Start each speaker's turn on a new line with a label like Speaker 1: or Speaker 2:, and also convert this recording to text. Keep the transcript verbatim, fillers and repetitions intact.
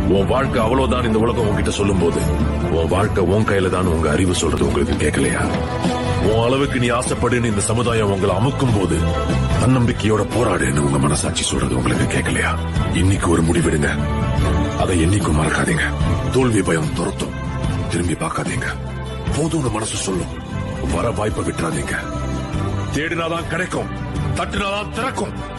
Speaker 1: உன் வாழ்க்கை அவ்வளவுதான் இந்த உலகம் உன்கிட்ட சொல்லும் போது உன் வாழ்க்கை உன் கையில தான் உங்க அறிவு சொல்றது உங்களுக்கு கேட்கலையா? உன் அளவுக்கு நீ ஆசைப்படுன்னு இந்த சமுதாயம் உங்களை அமுக்கும் போது தன்னம்பிக்கையோட போராடுன்னு உங்க மனசாட்சி சொல்றது உங்களுக்கு கேட்கலையா? இன்னைக்கு ஒரு முடிவெடுங்க, அதை என்னைக்கும் மறக்காதீங்க. தோல்வி பயம் துரத்தும், திரும்பி பார்க்காதீங்க. போதும்னு மனசு சொல்லும், வர வாய்ப்பை விட்டுறாதீங்க. தேடினாதான் கிடைக்கும், தட்டினாதான் திறக்கும்.